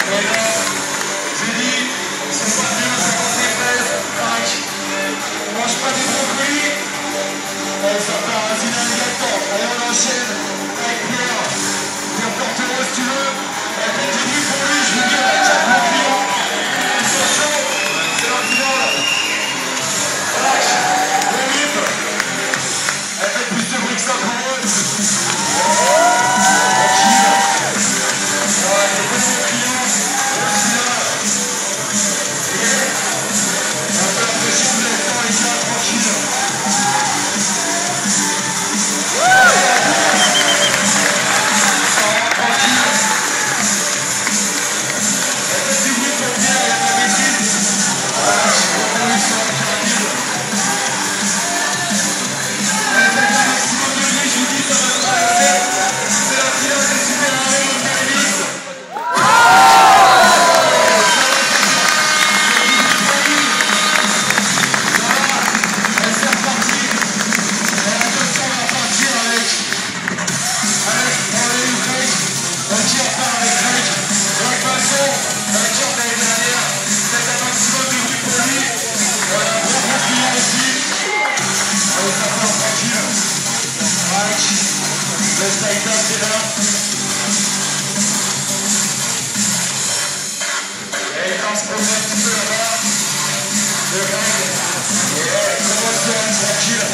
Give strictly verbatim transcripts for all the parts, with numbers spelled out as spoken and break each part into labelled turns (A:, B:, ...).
A: Et là, j'ai dit, c'est pas bien, ça prend des fraises, tac. On mange pas des brocolis. Et ça part à Zidane Gaëtan. Allez, on enchaîne avec Pierre. Pierre Portereau, si tu veux. Et continue pour lui, je vous dis, on a quatre bons clients. Ils sont chauds. C'est la finale. Tac. Le whip. Elle fait plus de bruit que ça pour eux. Le Sniper, c'est là. Et il danse pour un petit peu là-bas. Le règle. Et commence à être tranquille.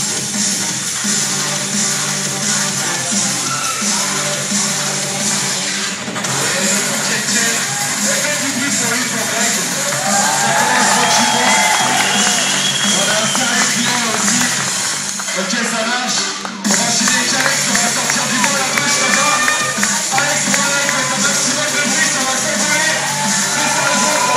A: Et le portier tient. Et faites du bruit pour lui, pour règle. Ça commence tranquillement. On a un carré client là aussi. Ok, ça marche. On va enchaîner avec Alex, on va sortir du vent à la bouche là-bas. Alex, on va mettre un maximum de bruit, ça va s'envoler. C'est ça le bon.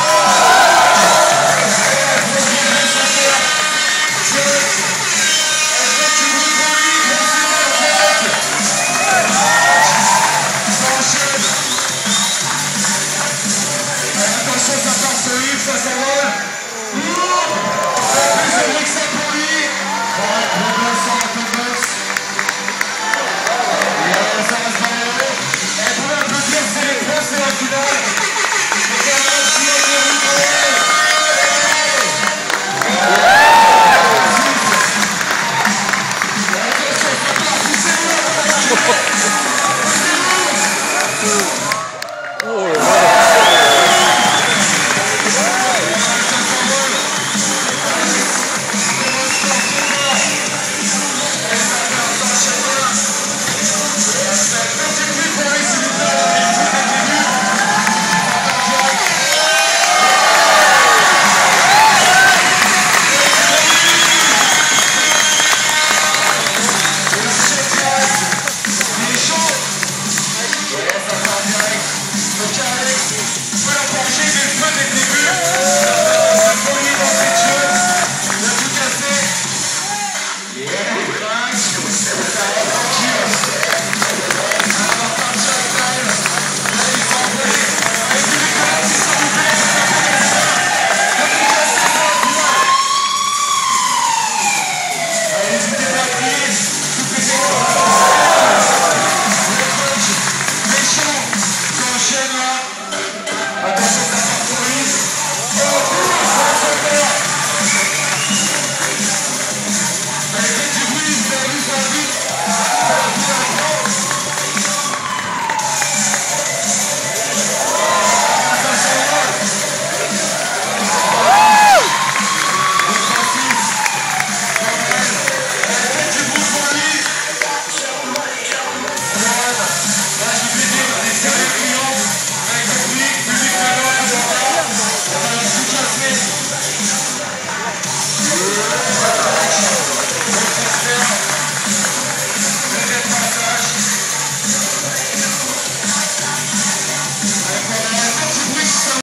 A: Et pour bien ça faire. C'est elle fait du bruit pour lui, continue en fait. Ça enchaîne. Attention, ça part sur lui, ça s'envole. Plus de bruit que ça pour lui. Ouais, on va